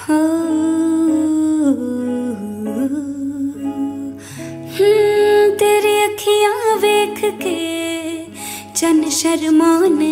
हो तेरी अखियां वेख के चन शर्माने,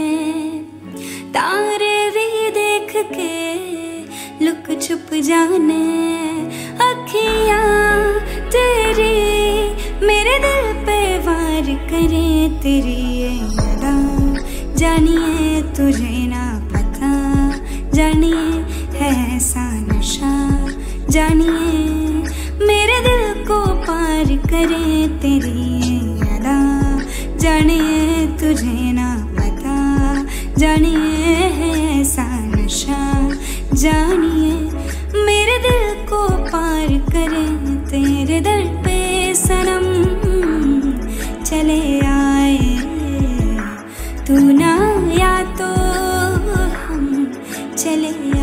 तारे भी देख के लुक छुप जाने। अखियां तेरी मेरे दिल पे वार करे, तेरी ये अदा जानिए तुझे ना पता, जानिए है ऐसा नशा, जानिए मेरे दिल को पार करे। तेरी ये अदा जानिए तुझे ना पता, जानिए है ऐसा नशा, जानिए मेरे दिल को पार करे। तेरे दर पे सनम चले आए तू ना, या तो हम चले